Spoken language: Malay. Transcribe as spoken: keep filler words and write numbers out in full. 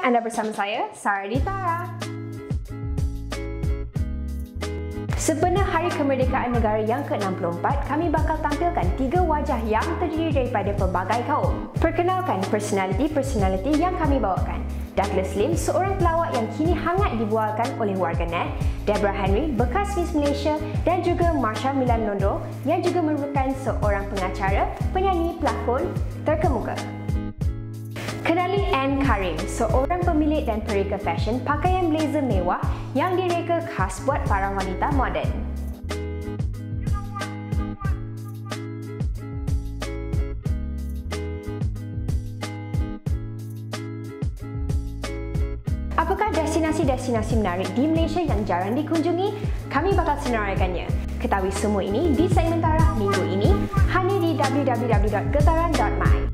Anda bersama saya, Sarah di Tara. Sempena Hari Kemerdekaan Negara yang ke enam puluh empat, kami bakal tampilkan tiga wajah yang terdiri daripada pelbagai kaum. Perkenalkan personaliti-personaliti yang kami bawakan. Douglas Lim, seorang pelawak yang kini hangat dibualkan oleh warganet, Deborah Henry, bekas Miss Malaysia, dan juga Marsha Milan Londo yang juga merupakan seorang pengacara, penyanyi, pelakon terkemuka. Kenali Anne Karim, seorang pemilik dan pereka fashion pakaian blazer mewah yang direka khas buat para wanita moden. Apakah destinasi-destinasi menarik di Malaysia yang jarang dikunjungi? Kami bakal senaraikannya. Ketahui semua ini di segmen Tara minggu ini hanya di w w w dot getaran dot my.